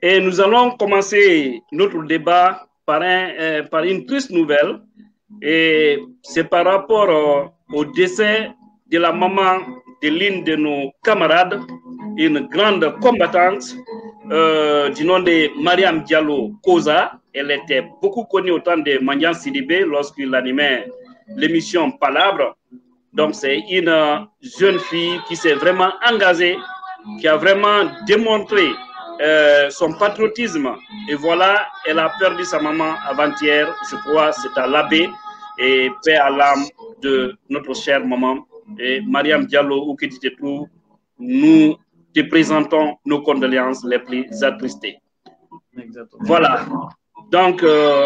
Et nous allons commencer notre débat par une triste nouvelle. Et c'est par rapport au décès de la maman de l'une de nos camarades, une grande combattante du nom de Mariam Diallo Koza. Elle était beaucoup connue au temps de Mandian Sidibé lorsqu'il animait l'émission Palabre. Donc, c'est une jeune fille qui s'est vraiment engagée, qui a vraiment démontré son patriotisme. Et voilà, elle a perdu sa maman avant-hier. Je crois c'est à l'abbé. Et paix à l'âme de notre chère maman. Et Mariam Diallo, où que tu te trouves, nous te présentons nos condoléances les plus attristées. Exactement. Voilà. Donc,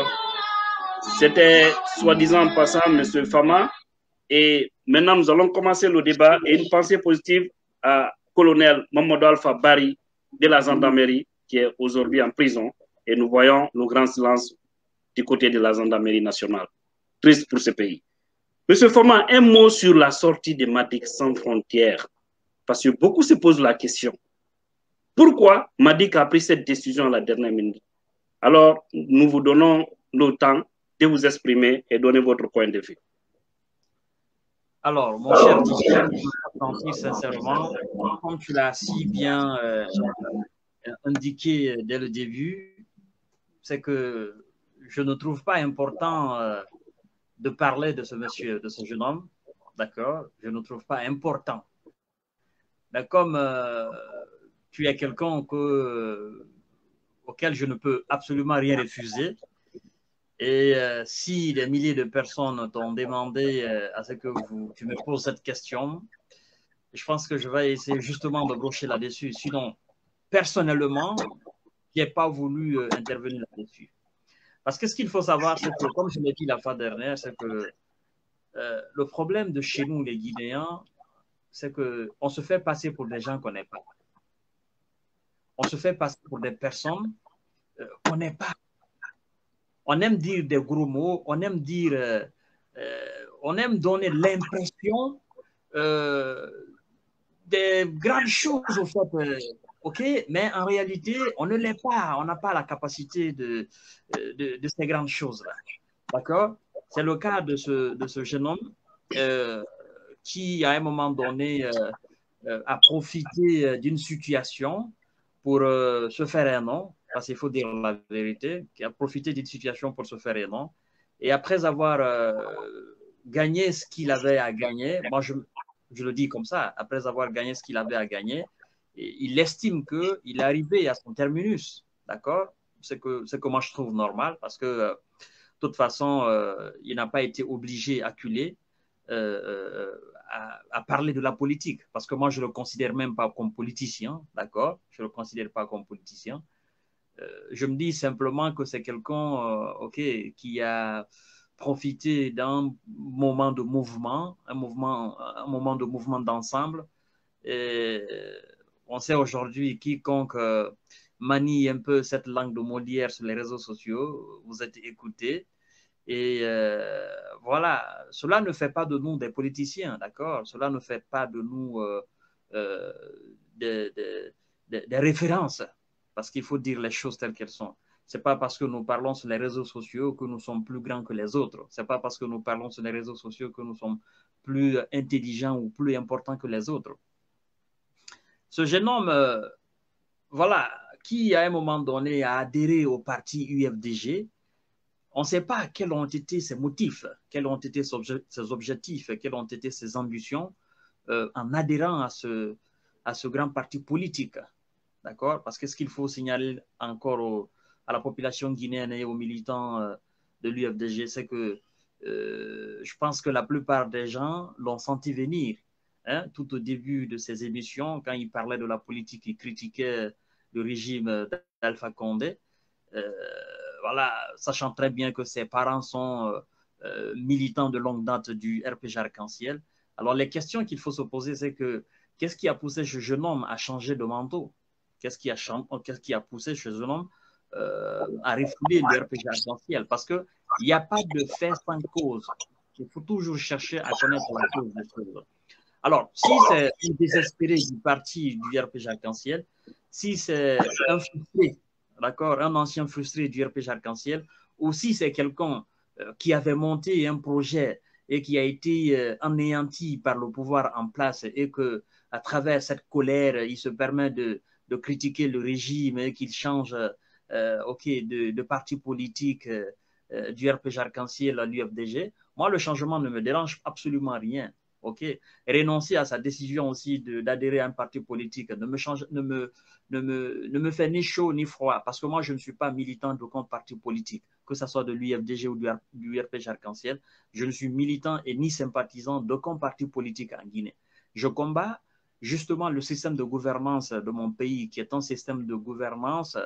c'était soi-disant passant, M. Fama. Et maintenant, nous allons commencer le débat et une pensée positive à colonel Mamadou Alpha Bari de la gendarmerie qui est aujourd'hui en prison. Et nous voyons le grand silence du côté de la gendarmerie nationale. Triste pour ce pays. Monsieur Fama, un mot sur la sortie de Madik sans frontières. Parce que beaucoup se posent la question. Pourquoi Madik a pris cette décision à la dernière minute? Alors, nous vous donnons le temps de vous exprimer et donner votre point de vue. Alors, mon cher Didier, sincèrement, comme tu l'as si bien indiqué dès le début, c'est que je ne trouve pas important de parler de ce monsieur, de ce jeune homme, d'accord? Je ne trouve pas important. Mais comme tu es quelqu'un auquel je ne peux absolument rien refuser, et si des milliers de personnes t'ont demandé à ce que tu me poses cette question, je pense que je vais essayer justement de brocher là-dessus. Sinon, personnellement, je n'ai pas voulu intervenir là-dessus. Parce que ce qu'il faut savoir, c'est que, comme je l'ai dit la fois dernière, c'est que le problème de chez nous, les Guinéens, c'est qu'on se fait passer pour des gens qu'on n'est pas. On se fait passer pour des personnes qu'on n'est pas. On aime dire des gros mots, on aime dire, on aime donner l'impression des grandes choses, au fait, ok, mais en réalité, on ne l'est pas, on n'a pas la capacité de ces grandes choses-là, d'accord? C'est le cas de ce jeune homme qui, à un moment donné, a profité d'une situation pour se faire un nom, parce qu'il faut dire la vérité, qui a profité d'une situation pour se faire un nom. Et après avoir gagné ce qu'il avait à gagner, moi je le dis comme ça, après avoir gagné ce qu'il avait à gagner, il estime qu'il est arrivé à son terminus, d'accord? C'est que moi je trouve normal, parce que de toute façon, il n'a pas été obligé, acculé, à parler de la politique, parce que moi je ne le considère même pas comme politicien, d'accord? Je ne le considère pas comme politicien. Je me dis simplement que c'est quelqu'un qui a profité d'un moment de mouvement, un moment de mouvement d'ensemble. On sait aujourd'hui, quiconque manie un peu cette langue de Molière sur les réseaux sociaux, vous êtes écouté. Et voilà, cela ne fait pas de nous des politiciens, d'accord? Cela ne fait pas de nous des références, parce qu'il faut dire les choses telles qu'elles sont. Ce n'est pas parce que nous parlons sur les réseaux sociaux que nous sommes plus grands que les autres. Ce n'est pas parce que nous parlons sur les réseaux sociaux que nous sommes plus intelligents ou plus importants que les autres. Ce jeune homme, voilà, qui à un moment donné a adhéré au parti UFDG, on ne sait pas quels ont été ses motifs, quels ont été ses objectifs, quelles ont été ses ambitions en adhérant à ce grand parti politique. D'accord? Parce que ce qu'il faut signaler encore à la population guinéenne et aux militants de l'UFDG, c'est que je pense que la plupart des gens l'ont senti venir. Hein, tout au début de ces émissions, quand il parlait de la politique, il critiquait le régime d'Alpha Condé. Voilà, sachant très bien que ses parents sont militants de longue date du RPG Arc-en-Ciel. Alors, les questions qu'il faut se poser, c'est que qu'est-ce qui a poussé ce jeune homme à changer de manteau? Qu'est-ce qui a poussé ce jeune homme à refouler le RPG Arc-en-Ciel? Parce qu'il n'y a pas de fait sans cause. Il faut toujours chercher à connaître la cause des choses. Alors, si c'est un désespéré du parti du RPG Arc-en-Ciel, si c'est un frustré d'accord, un ancien frustré du RPG Arc-en-Ciel, aussi c'est quelqu'un qui avait monté un projet et qui a été anéanti par le pouvoir en place et que à travers cette colère, il se permet de critiquer le régime et qu'il change de parti politique du RPG Arc-en-Ciel à l'UFDG. Moi, le changement ne me dérange absolument rien. Okay. Renoncer à sa décision aussi d'adhérer à un parti politique ne me fait ni chaud ni froid, parce que moi, je ne suis pas militant d'aucun parti politique, que ce soit de l'UFDG ou du RPG Arc-en-Ciel. Je ne suis militant et ni sympathisant d'aucun parti politique en Guinée. Je combats justement le système de gouvernance de mon pays, qui est un système de gouvernance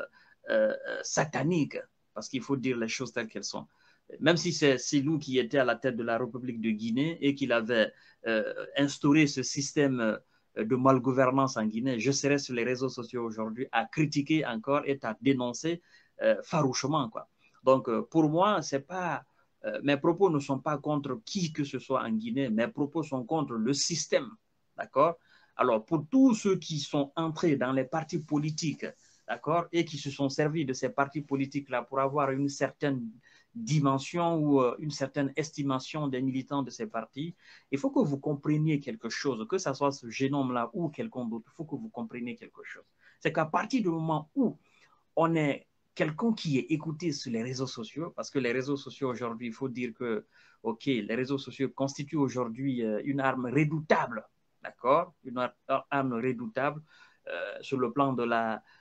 satanique, parce qu'il faut dire les choses telles qu'elles sont. Même si c'est Silou qui était à la tête de la République de Guinée et qu'il avait instauré ce système de malgouvernance en Guinée, je serais sur les réseaux sociaux aujourd'hui à critiquer encore et à dénoncer farouchement, quoi. Donc, pour moi, c'est pas, mes propos ne sont pas contre qui que ce soit en Guinée, mes propos sont contre le système, d'accord? Alors, pour tous ceux qui sont entrés dans les partis politiques, d'accord, et qui se sont servis de ces partis politiques-là pour avoir une certaine dimension ou une certaine estimation des militants de ces partis, il faut que vous compreniez quelque chose, que ce soit ce génome-là ou quelqu'un d'autre, il faut que vous compreniez quelque chose. C'est qu'à partir du moment où on est quelqu'un qui est écouté sur les réseaux sociaux, parce que les réseaux sociaux aujourd'hui, il faut dire que, OK, les réseaux sociaux constituent aujourd'hui une arme redoutable, d'accord, une arme redoutable sur le plan de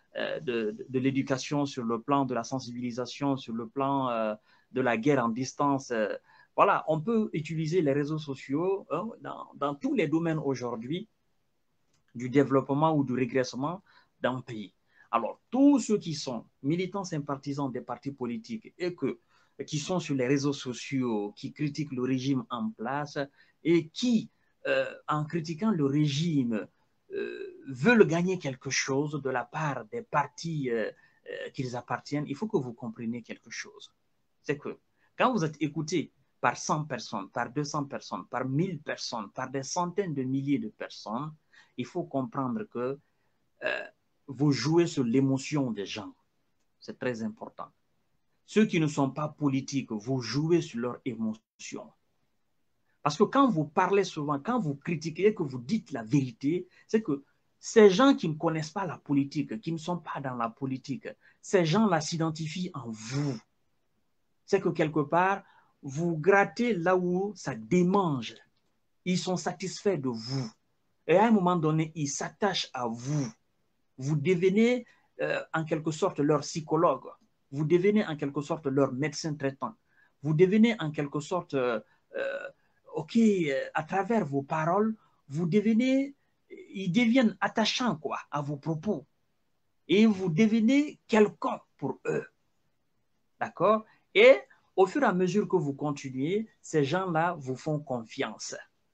l'éducation, sur le plan de la sensibilisation, sur le plan de la guerre en distance. Voilà, on peut utiliser les réseaux sociaux dans tous les domaines aujourd'hui du développement ou du régressement d'un pays. Alors, tous ceux qui sont militants sympathisants des partis politiques et qui sont sur les réseaux sociaux, qui critiquent le régime en place et qui, en critiquant le régime, veulent gagner quelque chose de la part des partis qu'ils appartiennent, il faut que vous compreniez quelque chose. C'est que quand vous êtes écouté par 100 personnes, par 200 personnes, par 1000 personnes, par des centaines de milliers de personnes, il faut comprendre que vous jouez sur l'émotion des gens. C'est très important. Ceux qui ne sont pas politiques, vous jouez sur leur émotion. Parce que quand vous parlez souvent, quand vous critiquez, que vous dites la vérité, c'est que ces gens qui ne connaissent pas la politique, qui ne sont pas dans la politique, ces gens-là s'identifient en vous. C'est que quelque part, vous grattez là où ça démange. Ils sont satisfaits de vous. Et à un moment donné, ils s'attachent à vous. Vous devenez en quelque sorte leur psychologue. Vous devenez en quelque sorte leur médecin traitant. Vous devenez en quelque sorte, OK, à travers vos paroles, ils deviennent attachants quoi, à vos propos. Et vous devenez quelqu'un pour eux. D'accord? Et au fur et à mesure que vous continuez, ces gens-là vous font confiance.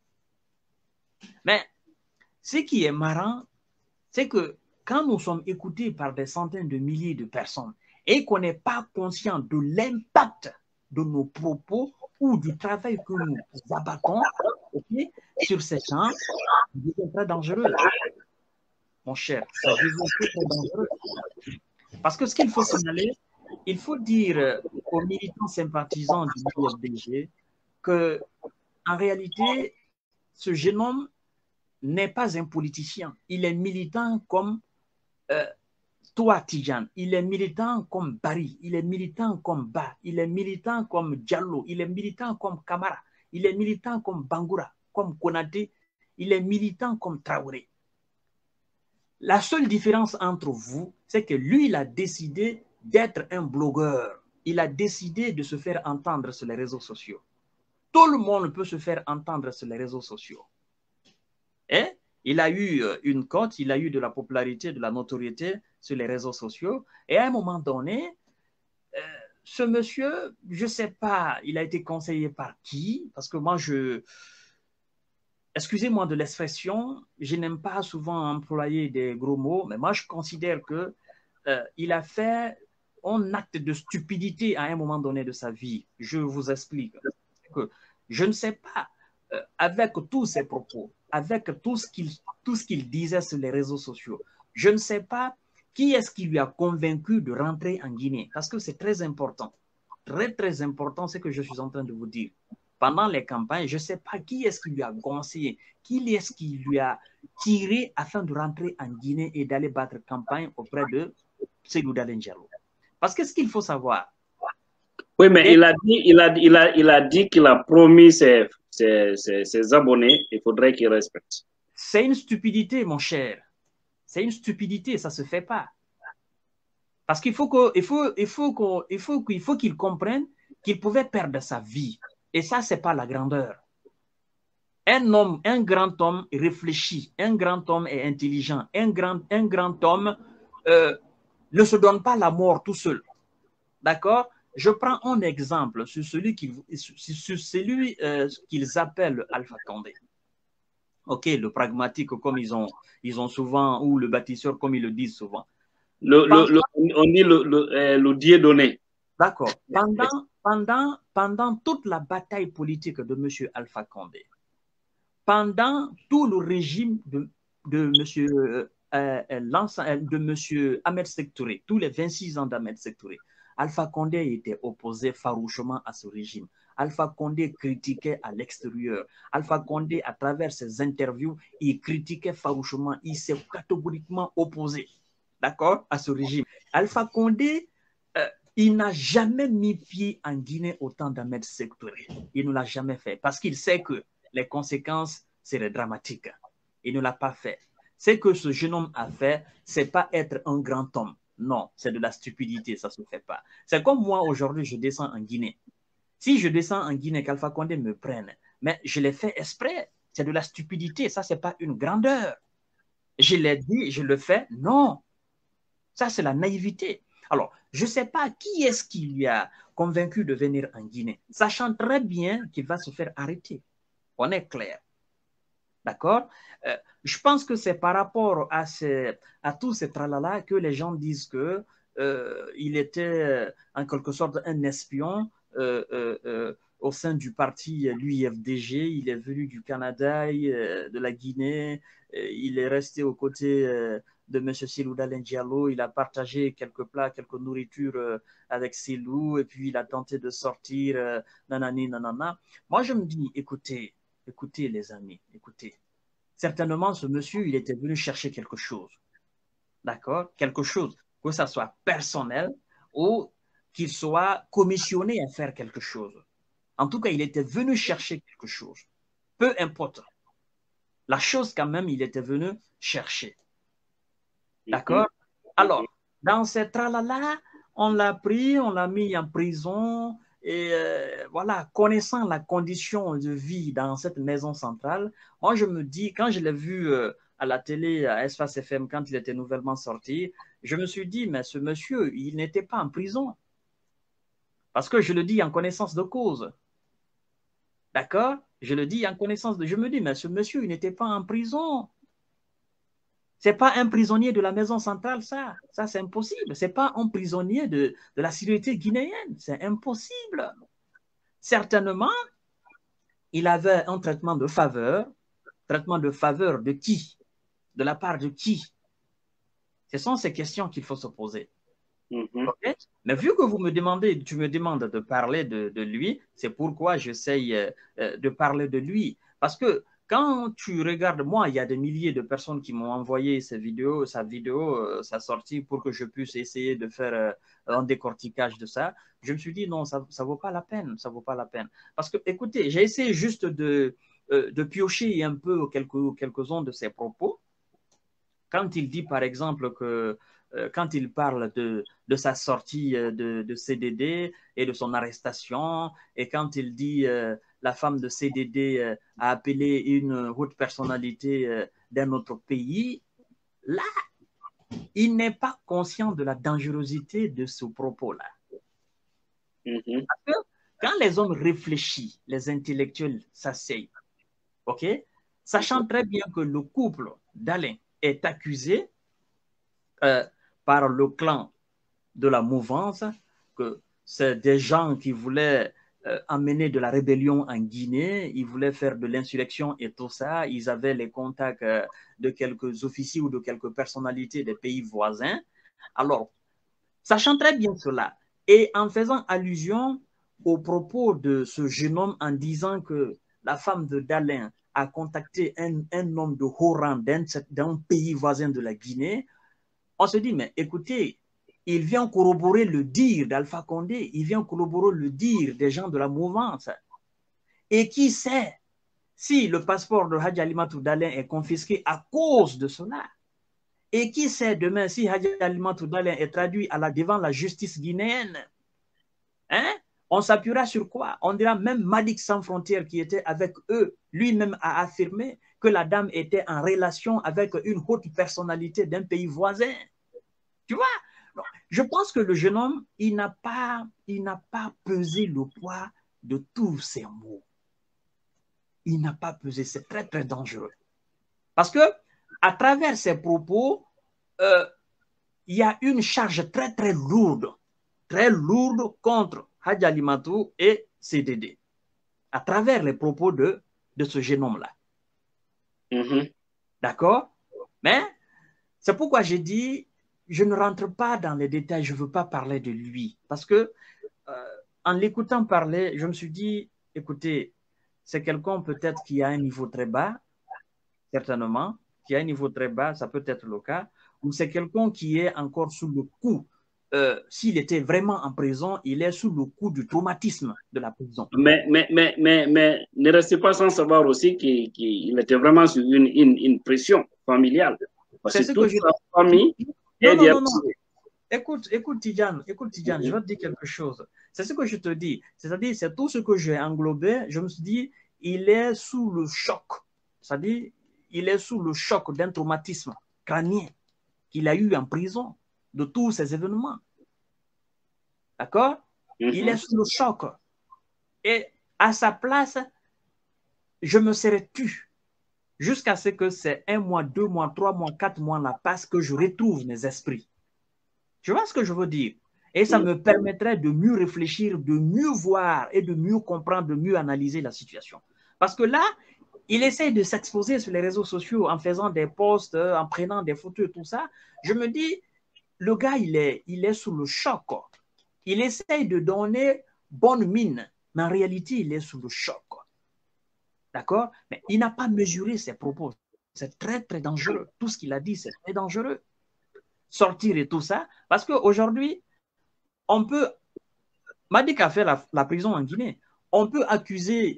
Mais ce qui est marrant, c'est que quand nous sommes écoutés par des centaines de milliers de personnes et qu'on n'est pas conscient de l'impact de nos propos ou du travail que nous abattons sur ces gens, ça devient très dangereux. Mon cher, ça devient très dangereux. Parce que ce qu'il faut signaler, il faut dire aux militants sympathisants du UFDG que, en réalité, ce jeune homme n'est pas un politicien. Il est militant comme toi, Tidjane. Il est militant comme Barry. Il est militant comme Ba. Il est militant comme Diallo. Il est militant comme Kamara. Il est militant comme Bangoura, comme Konaté. Il est militant comme Traoré. La seule différence entre vous, c'est que lui, il a décidé d'être un blogueur. Il a décidé de se faire entendre sur les réseaux sociaux. Tout le monde peut se faire entendre sur les réseaux sociaux. Et il a eu une cote, il a eu de la popularité, de la notoriété sur les réseaux sociaux. Et à un moment donné, ce monsieur, je ne sais pas, il a été conseillé par qui? Parce que moi, excusez-moi de l'expression, je n'aime pas souvent employer des gros mots, mais moi, je considère qu'il a fait un acte de stupidité à un moment donné de sa vie. Je vous explique. Je ne sais pas, avec tous ses propos, avec tout ce qu'il disait sur les réseaux sociaux, je ne sais pas Qui est-ce qui lui a convaincu de rentrer en Guinée? Parce que c'est très important. Très, très important, ce que je suis en train de vous dire. Pendant les campagnes, je ne sais pas qui est-ce qui lui a conseillé, qui est-ce qui lui a tiré afin de rentrer en Guinée et d'aller battre campagne auprès de Sékou Dalein Diallo. Parce que ce qu'il faut savoir. Oui, mais il a dit qu'il a promis ses abonnés, il faudrait qu'il respecte. C'est une stupidité, mon cher. C'est une stupidité, ça ne se fait pas. Parce qu'il faut qu'il comprenne qu'il pouvait perdre sa vie. Et ça, ce n'est pas la grandeur. Un grand homme réfléchit, un grand homme est intelligent, un grand homme ne se donne pas la mort tout seul. D'accord? Je prends un exemple sur celui qu'ils appellent Alpha Condé. OK, le pragmatique comme ils ont souvent, ou le bâtisseur comme ils le disent souvent. On dit le Dieu donné. D'accord. Pendant toute la bataille politique de M. Alpha Condé, pendant tout le régime de M. Ahmed Sékou Touré, tous les 26 ans d'Ahmed Sékou Touré, Alpha Condé était opposé farouchement à ce régime. Alpha Condé critiquait à l'extérieur. Alpha Condé, à travers ses interviews, il critiquait farouchement. Il s'est catégoriquement opposé, d'accord, à ce régime. Alpha Condé, il n'a jamais mis pied en Guinée au temps d'Ahmed Sékou Touré. Il ne l'a jamais fait parce qu'il sait que les conséquences seraient dramatiques. Il ne l'a pas fait. Ce que ce jeune homme a fait, ce n'est pas être un grand homme. Non, c'est de la stupidité, ça ne se fait pas. C'est comme moi, aujourd'hui, je descends en Guinée. Si je descends en Guinée, qu'Alpha Condé me prenne, mais je l'ai fait exprès, c'est de la stupidité, ça, ce n'est pas une grandeur. Je l'ai dit, je le fais, non. Ça, c'est la naïveté. Alors, je ne sais pas qui est-ce qui lui a convaincu de venir en Guinée, sachant très bien qu'il va se faire arrêter. On est clair. D'accord? Je pense que c'est par rapport à tous ces tralala que les gens disent qu'il était en quelque sorte un espion au sein du parti l'UIFDG. Il est venu du Canada, de la Guinée. Il est resté aux côtés de M. Sékou Dalein Diallo. Il a partagé quelques plats, quelques nourritures avec Sékou. Et puis, il a tenté de sortir nanani, nanana. Moi, je me dis, écoutez, les amis, écoutez. Certainement, ce monsieur, il était venu chercher quelque chose. D'accord? Quelque chose, que ça soit personnel ou qu'il soit commissionné à faire quelque chose. En tout cas, il était venu chercher quelque chose. Peu importe. La chose, quand même, il était venu chercher. D'accord? Alors, dans ce tralala, on l'a pris, on l'a mis en prison. Et voilà, connaissant la condition de vie dans cette maison centrale, moi je me dis, quand je l'ai vu à la télé, à Espace FM, quand il était nouvellement sorti, je me suis dit, mais ce monsieur, il n'était pas en prison. Parce que je le dis en connaissance de cause. D'accord? Je le dis en connaissance de... Je me dis, mais ce monsieur, il n'était pas en prison. Ce n'est pas un prisonnier de la maison centrale, ça. Ça, c'est impossible. Ce n'est pas un prisonnier de la sécurité guinéenne. C'est impossible. Certainement, il avait un traitement de faveur. Traitement de faveur de qui? De la part de qui? Ce sont ces questions qu'il faut se poser. Okay? Mais vu que tu me demandes de parler de lui, c'est pourquoi j'essaye de parler de lui. Parce que quand tu regardes, moi, il y a des milliers de personnes qui m'ont envoyé sa vidéo, sa sortie, pour que je puisse essayer de faire un décortiquage de ça. Je me suis dit, non, ça ne vaut pas la peine, ça vaut pas la peine. Parce que, écoutez, j'ai essayé juste de piocher un peu quelques-uns de ses propos. Quand il dit, par exemple, que quand il parle de sa sortie de CDD et de son arrestation, et quand il dit la femme de CDD a appelé une haute personnalité d'un autre pays, là, il n'est pas conscient de la dangerosité de ce propos-là. Parce que quand les hommes réfléchissent, les intellectuels s'asseyent, ok, sachant très bien que le couple d'Alain est accusé par le clan de la mouvance, que c'est des gens qui voulaient amener de la rébellion en Guinée, ils voulaient faire de l'insurrection et tout ça, ils avaient les contacts de quelques officiers ou de quelques personnalités des pays voisins. Alors, sachant très bien cela, et en faisant allusion aux propos de ce jeune homme en disant que la femme de Dalein a contacté un homme de haut rang d'un pays voisin de la Guinée, on se dit, mais écoutez, il vient corroborer le dire d'Alpha Condé, il vient corroborer le dire des gens de la mouvance. Et qui sait si le passeport de Hadji Alimatou Dalein est confisqué à cause de cela? Et qui sait demain si Hadji Alimatou Dalein est traduit devant la justice guinéenne? Hein? On s'appuiera sur quoi? On dira même Madic Sans Frontières qui était avec eux, lui-même a affirmé que la dame était en relation avec une haute personnalité d'un pays voisin. Tu vois? Donc, je pense que le jeune homme, il n'a pas pesé le poids de tous ces mots. Il n'a pas pesé, c'est très, très dangereux. Parce que, à travers ces propos, il y a une charge très, très lourde contre Hadji Alimatou et CDD, à travers les propos de ce jeune homme-là. D'accord? Mais c'est pourquoi j'ai dit, je ne rentre pas dans les détails, je ne veux pas parler de lui. Parce que, en l'écoutant parler, je me suis dit, écoutez, c'est quelqu'un peut-être qui a un niveau très bas, certainement, qui a un niveau très bas, ça peut être le cas, ou c'est quelqu'un qui est encore sous le coup. S'il était vraiment en prison, il est sous le coup du traumatisme de la prison. Mais ne restez pas sans savoir aussi qu'il était vraiment sur une pression familiale. Parce que toute sa famille est derrière. Non. Écoute, Tidjane, je vais te dire quelque chose. C'est ce que je te dis. C'est-à-dire, c'est tout ce que j'ai englobé. Je me suis dit, il est sous le choc. C'est-à-dire, il est sous le choc d'un traumatisme crânien qu'il a eu en prison de tous ces événements. D'accord? Il est sous le choc. Et à sa place, je me serais tu jusqu'à ce que c'est 1 mois, 2 mois, 3 mois, 4 mois la passe que je retrouve mes esprits. Tu vois ce que je veux dire? Et ça me permettrait de mieux réfléchir, de mieux voir et de mieux comprendre, de mieux analyser la situation. Parce que là, il essaie de s'exposer sur les réseaux sociaux en faisant des posts, en prenant des photos et tout ça. Je me dis, le gars, il est sous le choc. Il essaie de donner bonne mine, mais en réalité, il est sous le choc. D'accord? Mais il n'a pas mesuré ses propos. C'est très, très dangereux. Tout ce qu'il a dit, c'est très dangereux. Sortir et tout ça. Parce qu'aujourd'hui, on peut, Madic a fait la prison en Guinée, on peut accuser,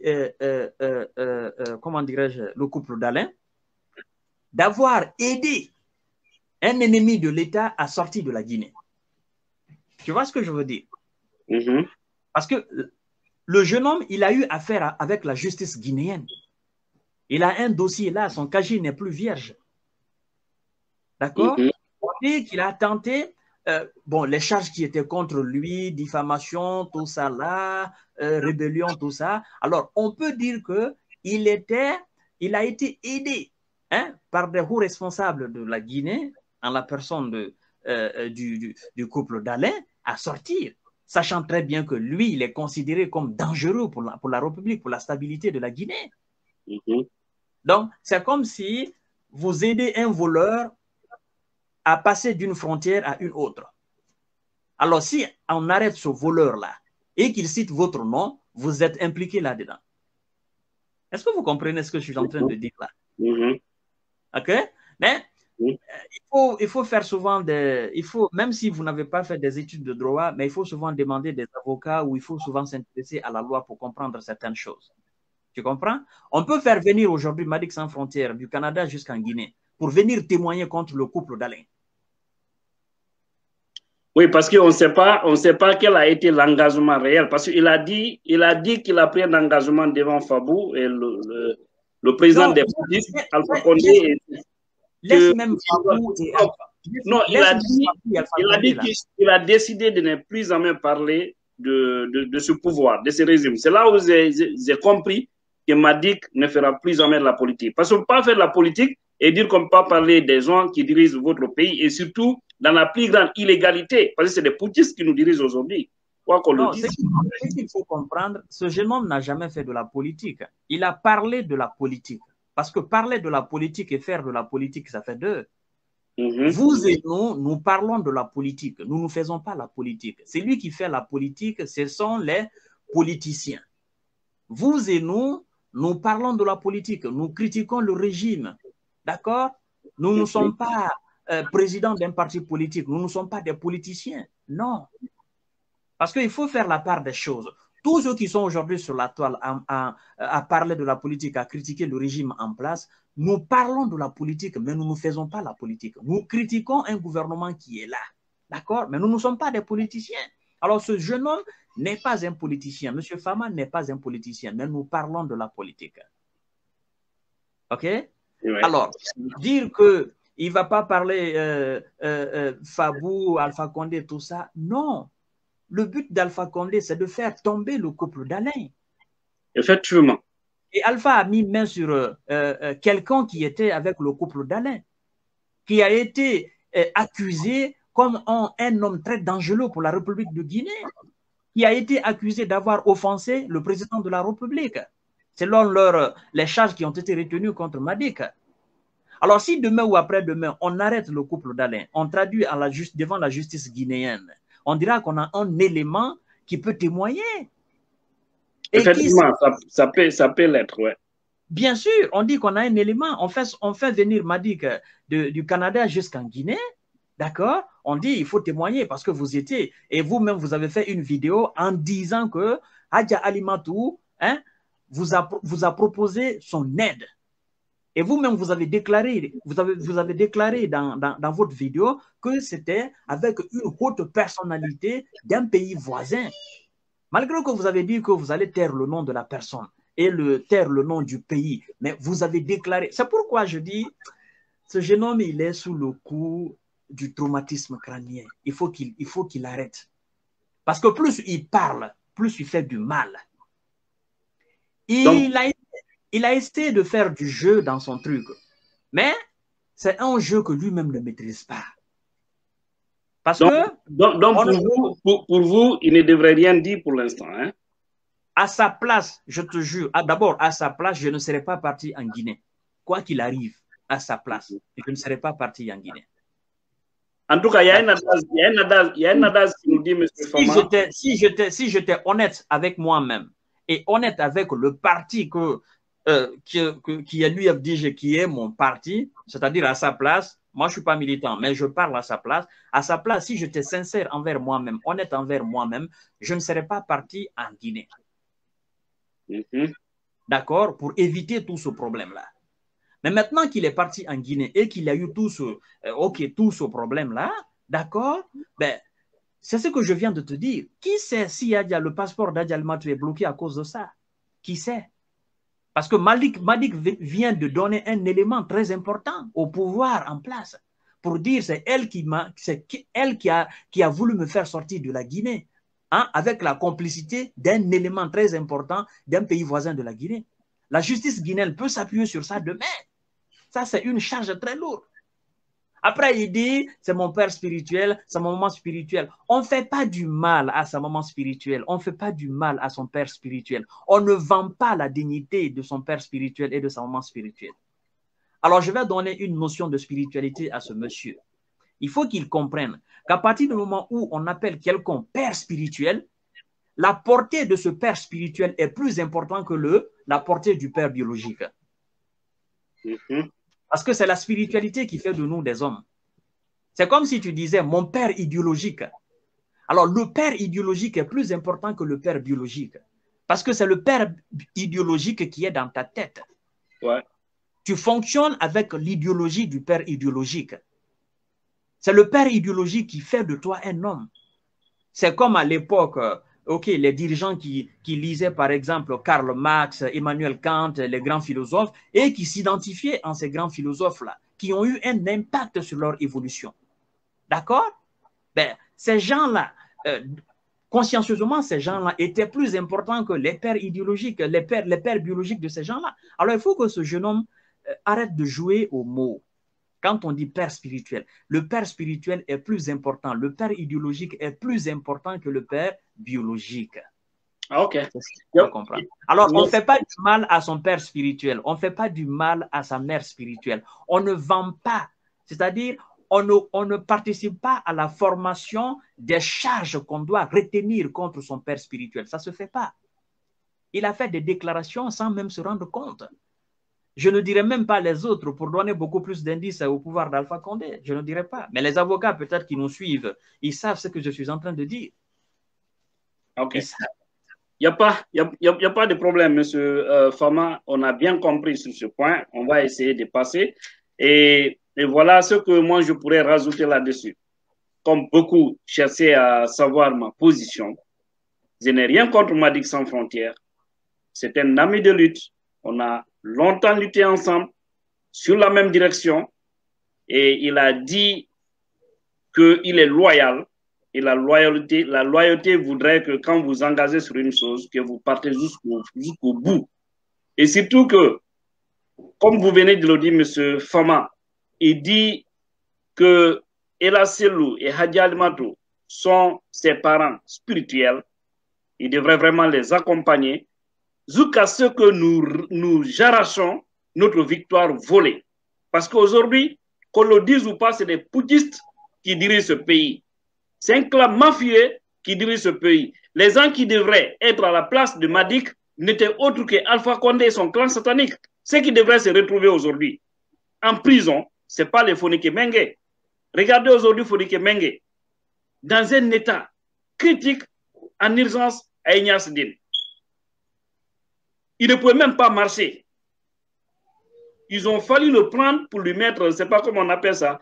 comment dirais-je, le couple d'Alain d'avoir aidé un ennemi de l'État à sortir de la Guinée. Tu vois ce que je veux dire? Parce que le jeune homme, il a eu affaire avec la justice guinéenne. Il a un dossier là, son casier n'est plus vierge. D'accord? On dit qu'il a tenté, bon, les charges qui étaient contre lui, diffamation, tout ça là, rébellion, tout ça. Alors, on peut dire qu'il a été aidé par des hauts responsables de la Guinée, en la personne du couple d'Alain, à sortir, sachant très bien que lui, il est considéré comme dangereux pour la République, pour la stabilité de la Guinée. Donc, c'est comme si vous aidez un voleur à passer d'une frontière à une autre. Alors, si on arrête ce voleur-là et qu'il cite votre nom, vous êtes impliqué là-dedans. Est-ce que vous comprenez ce que je suis en train de dire là? OK? Mais il faut faire souvent même si vous n'avez pas fait des études de droit, mais il faut souvent demander des avocats ou il faut souvent s'intéresser à la loi pour comprendre certaines choses. Tu comprends? On peut faire venir aujourd'hui Madic Sans Frontières du Canada jusqu'en Guinée pour venir témoigner contre le couple d'Alain. Oui, parce qu'on ne sait pas quel a été l'engagement réel. Parce qu'il a dit qu'il a pris un engagement devant Fabou et le président des polices, Alpha Condé. Laisse même Fabou et Alpha. Non, il a décidé de ne plus jamais parler de ce pouvoir, de ce régime. C'est là où j'ai compris que Madic ne fera plus jamais de la politique. Parce qu'on ne peut pas faire de la politique et dire qu'on ne peut pas parler des gens qui dirigent votre pays et surtout dans la plus grande illégalité, parce que c'est des poutistes qui nous dirigent aujourd'hui. Ce qu'il faut comprendre, ce jeune homme n'a jamais fait de la politique. Il a parlé de la politique. Parce que parler de la politique et faire de la politique, ça fait deux. Vous et nous parlons de la politique. Nous ne faisons pas la politique. C'est lui qui fait la politique, ce sont les politiciens. Vous et nous parlons de la politique. Nous critiquons le régime. D'accord? Nous ne sommes pas présidents d'un parti politique. Nous ne sommes pas des politiciens. Non. Parce qu'il faut faire la part des choses. Tous ceux qui sont aujourd'hui sur la toile à parler de la politique, à critiquer le régime en place, nous parlons de la politique, mais nous ne faisons pas la politique. Nous critiquons un gouvernement qui est là. D'accord? Mais nous ne sommes pas des politiciens. Alors, ce jeune homme n'est pas un politicien. M. Fama n'est pas un politicien, mais nous parlons de la politique. OK? Ouais. Alors, dire qu'il ne va pas parler Fabou, Alpha Condé, tout ça, non. Le but d'Alpha Condé, c'est de faire tomber le couple d'Alain. Effectivement. Et Alpha a mis main sur quelqu'un qui était avec le couple d'Alain, qui a été accusé comme un homme très dangereux pour la République de Guinée, qui a été accusé d'avoir offensé le président de la République, selon les charges qui ont été retenues contre Madik. Alors, si demain ou après-demain, on arrête le couple d'Alain, on traduit devant la justice guinéenne, on dira qu'on a un élément qui peut témoigner. Et effectivement, ça peut l'être, ouais. Bien sûr, on dit qu'on a un élément. On fait venir Madik du Canada jusqu'en Guinée, d'accord? On dit il faut témoigner parce que vous étiez, et vous-même, vous avez fait une vidéo en disant que Hadja Alimatou vous a proposé son aide. Et vous-même, vous avez déclaré dans votre vidéo que c'était avec une haute personnalité d'un pays voisin. Malgré que vous avez dit que vous allez taire le nom de la personne et taire le nom du pays, mais vous avez déclaré. C'est pourquoi je dis, ce jeune homme, il est sous le coup du traumatisme crânien. Il faut qu'il arrête. Parce que plus il parle, plus il fait du mal. Il a essayé de faire du jeu dans son truc. Mais c'est un jeu que lui-même ne maîtrise pas. Parce pour vous, il ne devrait rien dire pour l'instant. Hein? À sa place, je te jure, d'abord, à sa place, je ne serais pas parti en Guinée. Quoi qu'il arrive, à sa place, je ne serais pas parti en Guinée. En tout cas, il y a un adage qui nous dit, M. Fama. Si j'étais honnête avec moi-même et honnête avec le parti qui est l'UFDG, qui est mon parti, c'est-à-dire à sa place, moi je ne suis pas militant, mais je parle à sa place. À sa place, si j'étais sincère envers moi-même, honnête envers moi-même, je ne serais pas parti en Guinée. D'accord? Pour éviter tout ce problème-là. Mais maintenant qu'il est parti en Guinée et qu'il a eu tout ce problème-là, d'accord? Ben, c'est ce que je viens de te dire. Qui sait si le passeport d'Adja Alimatou est bloqué à cause de ça? Qui sait? Parce que Madik vient de donner un élément très important au pouvoir en place pour dire c'est elle qui a voulu me faire sortir de la Guinée, hein, avec la complicité d'un élément très important d'un pays voisin de la Guinée. La justice guinéenne peut s'appuyer sur ça demain. Ça, c'est une charge très lourde. Après, il dit, c'est mon père spirituel, c'est mon maman spirituel. On ne fait pas du mal à sa maman spirituelle. On ne fait pas du mal à son père spirituel. On ne vend pas la dignité de son père spirituel et de sa maman spirituelle. Alors, je vais donner une notion de spiritualité à ce monsieur. Il faut qu'il comprenne qu'à partir du moment où on appelle quelqu'un père spirituel, la portée de ce père spirituel est plus importante que la portée du père biologique. Parce que c'est la spiritualité qui fait de nous des hommes. C'est comme si tu disais mon père idéologique. Alors, le père idéologique est plus important que le père biologique. Parce que c'est le père idéologique qui est dans ta tête. Ouais. Tu fonctionnes avec l'idéologie du père idéologique. C'est le père idéologique qui fait de toi un homme. C'est comme à l'époque, les dirigeants qui lisaient par exemple Karl Marx, Emmanuel Kant, les grands philosophes, et qui s'identifiaient en ces grands philosophes-là, qui ont eu un impact sur leur évolution. D'accord? Ben, ces gens-là, consciencieusement, ces gens-là étaient plus importants que les pères idéologiques, les pères biologiques de ces gens-là. Alors, il faut que ce jeune homme arrête de jouer aux mots. Quand on dit père spirituel, le père spirituel est plus important. Le père idéologique est plus important que le père biologique. OK. Alors, on ne fait pas du mal à son père spirituel. On ne fait pas du mal à sa mère spirituelle. On ne vend pas. C'est-à-dire, on ne participe pas à la formation des charges qu'on doit retenir contre son père spirituel. Ça ne se fait pas. Il a fait des déclarations sans même se rendre compte. Je ne dirais même pas les autres pour donner beaucoup plus d'indices au pouvoir d'Alpha Condé. Je ne dirais pas. Mais les avocats, peut-être qui nous suivent, ils savent ce que je suis en train de dire. OK. Il n'y a pas de problème, monsieur Fama. On a bien compris sur ce point. On va essayer de passer. Et voilà ce que moi, je pourrais rajouter là-dessus. Comme beaucoup cherchaient à savoir ma position, je n'ai rien contre Madic Sans Frontières. C'est un ami de lutte. On a longtemps lutté ensemble sur la même direction. Et il a dit qu'il est loyal. Et la loyauté voudrait que quand vous engagez sur une chose, que vous partez jusqu'au bout. Et surtout que, comme vous venez de le dire, M. Fama, il dit que Ella Selou et Hadji Alimato sont ses parents spirituels. Il devrait vraiment les accompagner jusqu'à ce que nous arrachons notre victoire volée. Parce qu'aujourd'hui, qu'on le dise ou pas, c'est des poutistes qui dirigent ce pays. C'est un clan mafieux qui dirige ce pays. Les gens qui devraient être à la place de Madic n'étaient autres que Alpha Condé et son clan satanique. Ceux qui devraient se retrouver aujourd'hui en prison, ce n'est pas les Fonike Mengue. Regardez aujourd'hui Fonike Mengue dans un état critique en urgence à Ignace Dine. Il ne pouvait même pas marcher. Ils ont fallu le prendre pour lui mettre, je ne sais pas comment on appelle ça,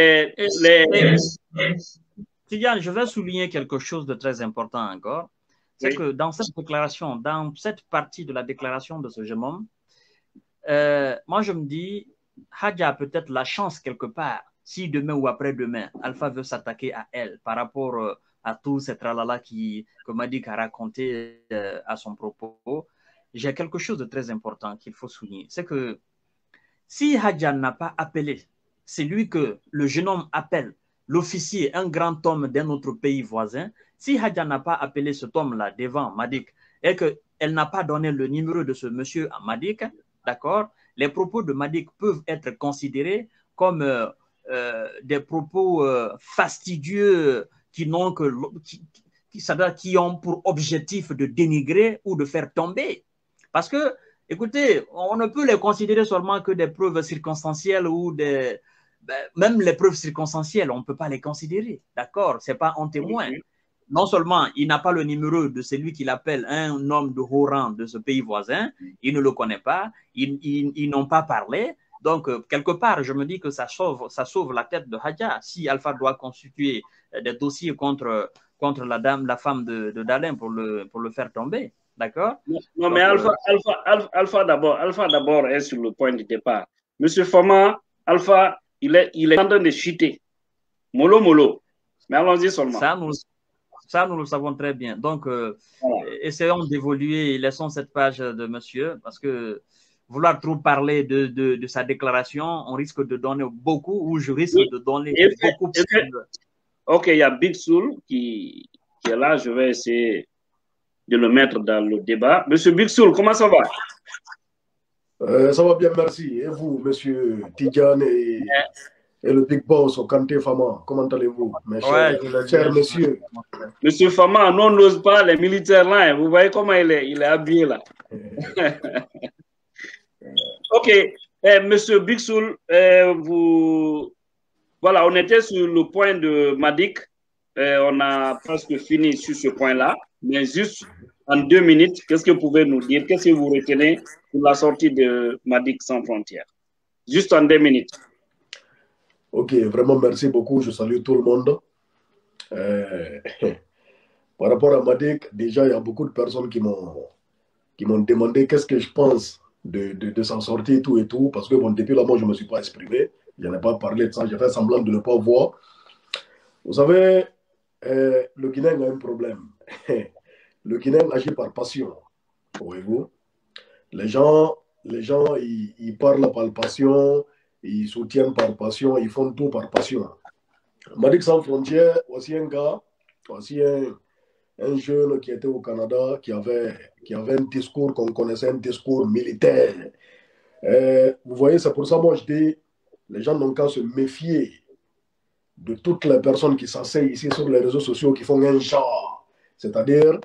Tidiane, je vais souligner quelque chose de très important encore. C'est oui. Que dans cette déclaration, dans cette partie de la déclaration de ce jeune homme, moi je me dis, Hadja a peut-être la chance quelque part, si demain ou après-demain, Alpha veut s'attaquer à elle par rapport à tout ce tralala que Madic a raconté à son propos. J'ai quelque chose de très important qu'il faut souligner. C'est que si Hadja n'a pas appelé, c'est lui que le jeune homme appelle, l'officier, un grand homme d'un autre pays voisin, si Hadja n'a pas appelé cet homme-là devant Madic et qu'elle n'a pas donné le numéro de ce monsieur à Madic, d'accord, les propos de Madic peuvent être considérés comme des propos fastidieux qui ont pour objectif de dénigrer ou de faire tomber. Parce que, écoutez, on ne peut les considérer seulement que des preuves circonstancielles ou des... Même les preuves circonstancielles, on ne peut pas les considérer, d'accord? Ce n'est pas un témoin. Non seulement il n'a pas le numéro de celui qu'il appelle un homme de haut rang de ce pays voisin, il ne le connaît pas, ils n'ont pas parlé. Donc, quelque part, je me dis que ça sauve la tête de Hadja. Si Alpha doit constituer des dossiers contre la femme de Dalin pour le faire tomber, d'accord? Non, mais Alpha d'abord est sur le point du départ. Monsieur Fama, Alpha, il est en train de chuter. Mollo. Mais allons-y seulement. Ça, nous le savons très bien. Donc, voilà. Essayons d'évoluer, laissons cette page de monsieur, parce que vouloir trop parler de sa déclaration, on risque de donner beaucoup, ou je risque de donner beaucoup plus. Ok, il y a Big Soul qui est là, je vais essayer de le mettre dans le débat. Monsieur Big Soul, comment ça va? Ça va bien, merci. Et vous, monsieur Tidjane et le Big Boss au Kanté Fama, comment allez-vous, mes chers messieurs? Monsieur Fama, non, on n'ose pas les militaires là. Vous voyez comment il est habillé là. Ok, monsieur Big Soul, voilà, on était sur le point de Madic. On a presque fini sur ce point-là. Mais juste en 2 minutes, qu'est-ce que vous pouvez nous dire? Qu'est-ce que vous retenez pour la sortie de Madic Sans Frontières? Juste en 2 minutes. Ok, vraiment merci beaucoup. Je salue tout le monde. Par rapport à Madic, déjà, il y a beaucoup de personnes qui m'ont demandé qu'est-ce que je pense de sa sortie et tout, parce que bon, depuis là, moi, je ne me suis pas exprimé. Je n'ai pas parlé de ça. J'ai fait semblant de ne pas voir. Vous savez, le Guinéen a un problème. Le Guinéen agit par passion. Voyez-vous? Les gens, ils parlent par passion, ils soutiennent par passion, ils font tout par passion. Madic Sans Frontières, aussi un gars, aussi un jeune qui était au Canada, qui avait un discours qu'on connaissait, un discours militaire. Vous voyez, c'est pour ça, moi, je dis, les gens n'ont qu'à se méfier de toutes les personnes qui s'asseyent ici sur les réseaux sociaux, qui font un genre, c'est-à-dire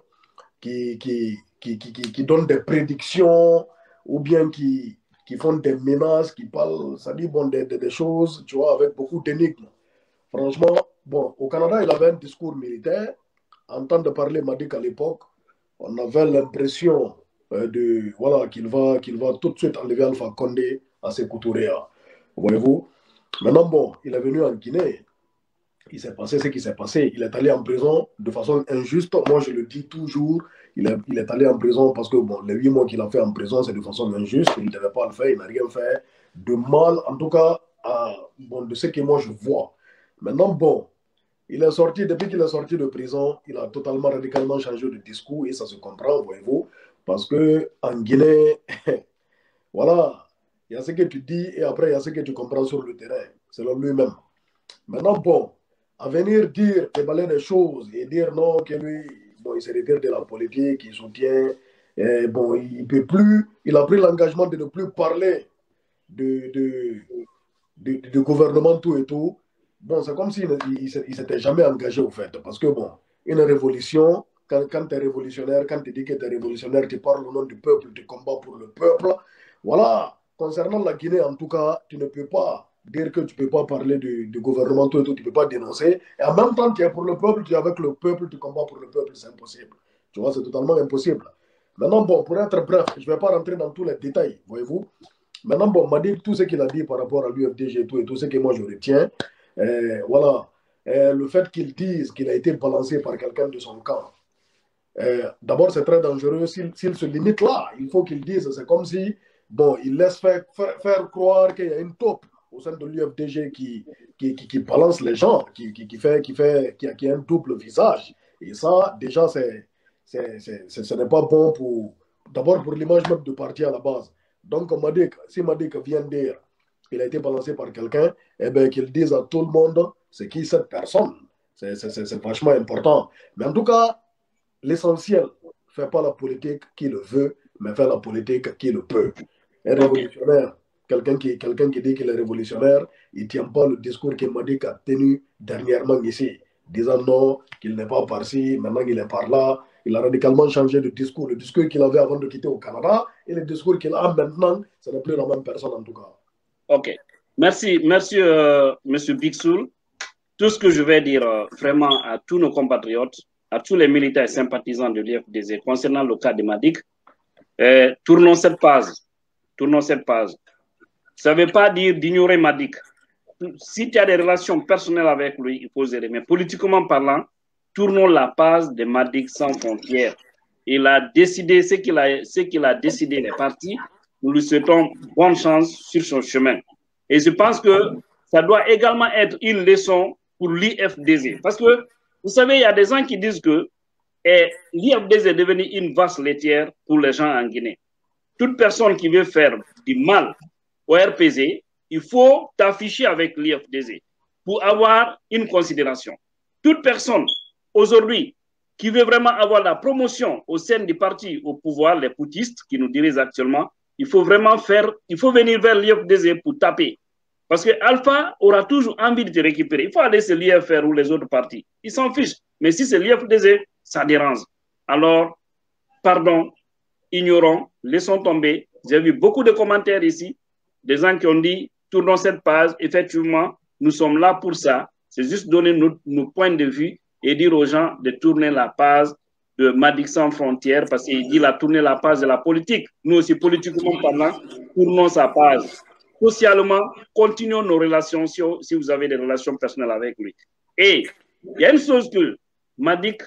qui donnent des prédictions ou bien qui font des menaces, qui parlent, ça dit bon, des choses, tu vois, avec beaucoup d'énigmes. Franchement, bon, au Canada, il avait un discours militaire. En temps de parler Madick à l'époque, on avait l'impression voilà, qu'il va tout de suite enlever Alpha Condé à ses Touré. Voyez-vous? Maintenant, bon, il est venu en Guinée. Il s'est passé ce qui s'est passé. Il est allé en prison de façon injuste. Moi, je le dis toujours. Il est allé en prison parce que bon, les 8 mois qu'il a fait en prison, c'est de façon injuste. Il ne devait pas le faire. Il n'a rien fait de mal, en tout cas, bon, de ce que moi je vois. Maintenant, bon, il est sorti, depuis qu'il est sorti de prison, il a totalement, radicalement changé de discours et ça se comprend, voyez-vous. Parce que en Guinée, voilà, il y a ce que tu dis et après, il y a ce que tu comprends sur le terrain, selon lui-même. Maintenant, bon, à venir dire, déballer des choses et dire non, que lui, bon, il se retire de la politique, il soutient, et bon, il ne peut plus, il a pris l'engagement de ne plus parler de gouvernement, tout et tout. Bon, c'est comme s'il ne s'était jamais engagé au fait. Parce que, bon, une révolution, quand tu es révolutionnaire, quand tu dis que tu es révolutionnaire, tu parles au nom du peuple, tu combats pour le peuple. Voilà. Concernant la Guinée, en tout cas, tu ne peux pas dire que tu ne peux pas parler du gouvernement, tout et tout, tu ne peux pas dénoncer. Et en même temps, tu es pour le peuple, tu es avec le peuple, tu combats pour le peuple, c'est impossible. Tu vois, c'est totalement impossible. Maintenant, bon, pour être bref, je ne vais pas rentrer dans tous les détails, voyez-vous. Maintenant, bon, m'a dit tout ce qu'il a dit par rapport à l'UFDG et tout ce que moi je retiens. Voilà. Le fait qu'il dise qu'il a été balancé par quelqu'un de son camp. D'abord, c'est très dangereux. S'il se limite là, il faut qu'il dise, c'est comme si, bon, il laisse faire croire qu'il y a une taupe au sein de l'UFDG qui balance les gens, qui a un double visage. Et ça, déjà, ce n'est pas bon d'abord pour l'image même du parti à la base. Donc, si Madick vient dire qu'il a été balancé par quelqu'un, eh bien, qu'il dise à tout le monde c'est qui cette personne. C'est vachement important. Mais en tout cas, l'essentiel, ne fait pas la politique qui le veut, mais fait la politique qui le peut. Un révolutionnaire, quelqu'un qui dit qu'il est révolutionnaire, il ne tient pas le discours que Madick a tenu dernièrement ici, disant non, qu'il n'est pas par-ci, maintenant il est par-là. Il a radicalement changé de discours. Le discours qu'il avait avant de quitter au Canada et le discours qu'il a maintenant, ce n'est plus la même personne en tout cas. Ok. Merci, M. Bixoul. Tout ce que je vais dire vraiment à tous nos compatriotes, à tous les militaires et sympathisants de l'IFDZ concernant le cas de Madick, tournons cette page. Tournons cette page. Ça ne veut pas dire d'ignorer Madick. Si tu as des relations personnelles avec lui, il faut gérer. Mais politiquement parlant, tournons la page de Madick sans frontières. Il a décidé ce qu'il a décidé, il est parti. Nous lui souhaitons bonne chance sur son chemin. Et je pense que ça doit également être une leçon pour l'IFDZ. Parce que, vous savez, il y a des gens qui disent que l'IFDZ est devenu une vache laitière pour les gens en Guinée. Toute personne qui veut faire du mal au RPZ, il faut t'afficher avec l'IFDZ pour avoir une considération. Toute personne, aujourd'hui, qui veut vraiment avoir la promotion au sein du parti au pouvoir, les poutistes qui nous dirigent actuellement, il faut venir vers l'IFDZ pour taper. Parce que Alpha aura toujours envie de te récupérer. Il faut aller se l'IFR ou les autres partis. Ils s'en fichent. Mais si c'est l'IFDZ, ça dérange. Alors, pardon, ignorons, laissons tomber. J'ai vu beaucoup de commentaires ici, des gens qui ont dit, tournons cette page. Effectivement, nous sommes là pour ça. C'est juste donner nos points de vue et dire aux gens de tourner la page de Madick sans frontières parce qu'il dit a tourné la page de la politique. Nous aussi, politiquement parlant, tournons sa page. Socialement, continuons nos relations si vous avez des relations personnelles avec lui. Et il y a une chose que Madick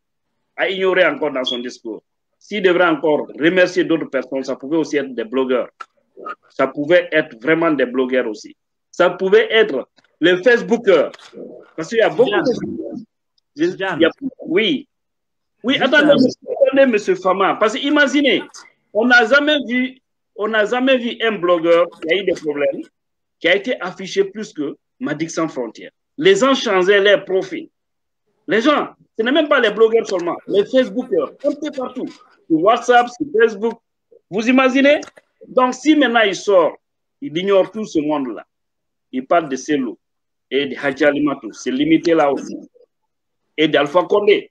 a ignoré encore dans son discours. S'il devrait encore remercier d'autres personnes, ça pouvait aussi être des blogueurs. Ça pouvait être vraiment des blogueurs aussi. Ça pouvait être les Facebookers. Parce qu'il y a beaucoup de... Oui. Oui, attendez, M. Fama. Parce que imaginez, on n'a jamais vu un blogueur qui a eu des problèmes, qui a été affiché plus que Madick sans frontières. Les gens changeaient leur profil. Les gens, ce n'est même pas les blogueurs seulement, les Facebookers, un peu partout. Sur WhatsApp, sur Facebook. Vous imaginez? Donc, si maintenant il sort, il ignore tout ce monde-là. Il parle de Cellou. et de Hadji Alimatou. C'est limité là aussi. Et d'Alpha Condé.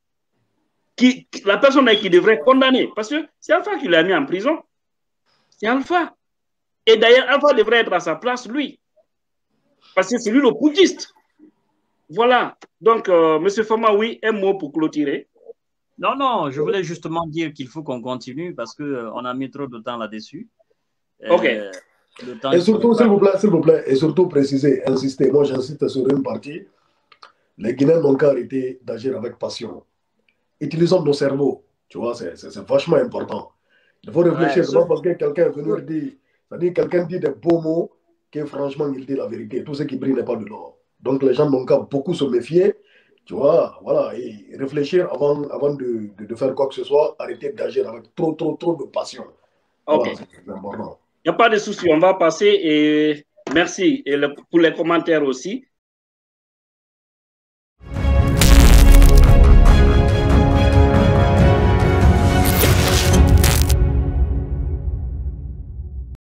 La personne qui devrait condamner, parce que c'est Alpha qui l'a mis en prison. C'est Alpha. Et d'ailleurs, Alpha devrait être à sa place, lui. Parce que c'est lui le putschiste. Voilà. Donc, M. Fama, oui, un mot pour clôturer. Non, non, je voulais justement dire qu'il faut qu'on continue parce qu'on a mis trop de temps là-dessus. OK. Et surtout, s'il vous plaît, et surtout préciser, insister, moi j'insiste sur une partie, les Guinéens n'ont qu'à arrêter d'agir avec passion. Utilisons nos cerveaux, tu vois, c'est vachement important. Il faut réfléchir, non parce que quelqu'un est venu dire, c'est-à-dire quelqu'un dit des beaux mots, que franchement il dit la vérité, tout ce qui brille n'est pas de l'or. Donc les gens n'ont qu'à beaucoup se méfier, tu vois, voilà, et réfléchir avant de faire quoi que ce soit, arrêter d'agir avec trop de passion. Voilà, OK. c'est important. Il n'y a pas de souci, on va passer et merci pour les commentaires aussi.